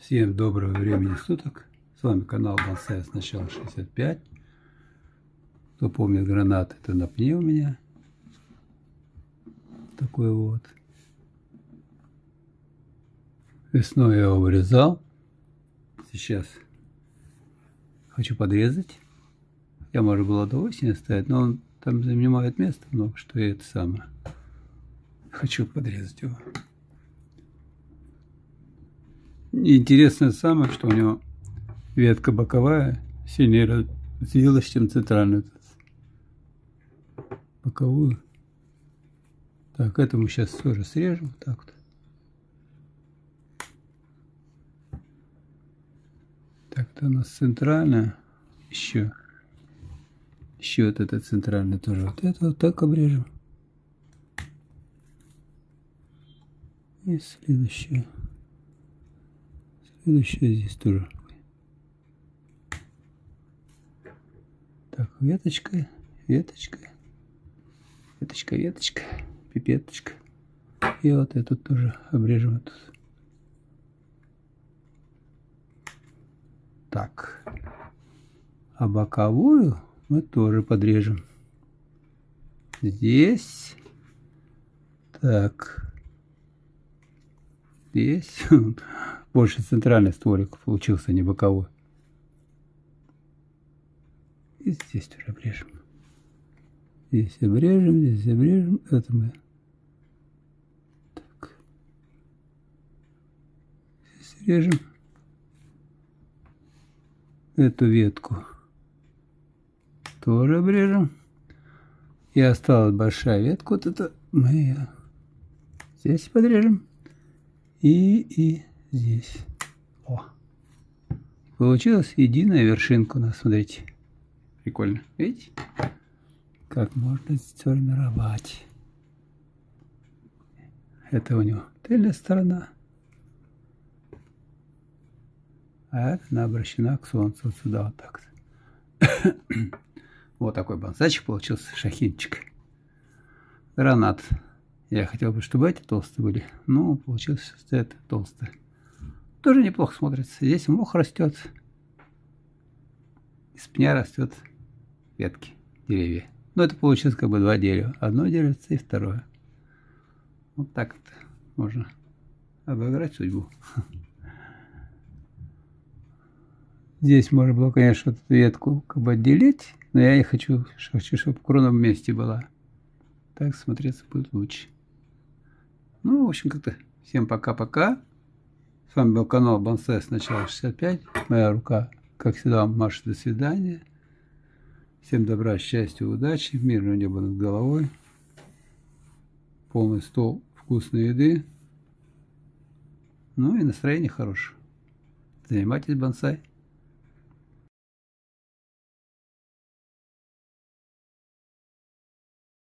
Всем доброго времени суток. С вами канал Бонсай с начала 65. Кто помнит гранат, это на пне у меня. Такой вот. Весной я его вырезал. Сейчас хочу подрезать. Я, может, было до осени оставить, но он там занимает место много, что я это самое. Хочу подрезать его. Интересное самое, что у него ветка боковая сильнее развилась, чем центральную. Боковую. Так, это мы сейчас тоже срежем. Вот так вот. Так, это у нас центральная. Еще вот это центральное тоже. Вот это вот так обрежем. И следующее. Следующее здесь тоже. Так, веточка, веточка, веточка, веточка, пипеточка. И вот эту тоже обрежем. Тут. Так. А боковую мы тоже подрежем. Здесь. Так. Здесь. Больше центральный стволик получился, не боковой. И здесь тоже обрежем. Здесь обрежем, здесь обрежем. Это мы. Так. Здесь режем. Эту ветку тоже обрежем. И осталась большая ветка. Вот это мы ее здесь подрежем. И здесь. О. Получилась единая вершинка у нас, смотрите. Прикольно. Видите? Как можно сформировать. Это у него тыльная сторона. А это она обращена к солнцу. Вот сюда вот так. Вот такой бонсайчик получился, шахинчик. Гранат. Я хотел бы, чтобы эти толстые были. Но получилось, что это толстые. Тоже неплохо смотрится. Здесь мох растет. Из пня растет ветки, деревья. Но это получилось как бы два дерева. Одно деревце и второе. Вот так вот можно обыграть судьбу. Здесь можно было, конечно, эту ветку как бы отделить. Но я не хочу, чтобы крона вместе была. Так смотреться будет лучше. Ну, в общем, как-то всем пока-пока. С вами был канал Бонсай с начала 65. Моя рука, как всегда, вам машет до свидания. Всем добра, счастья, удачи, мирного неба над головой. Полный стол вкусной еды. Ну и настроение хорошее. Занимайтесь бонсай.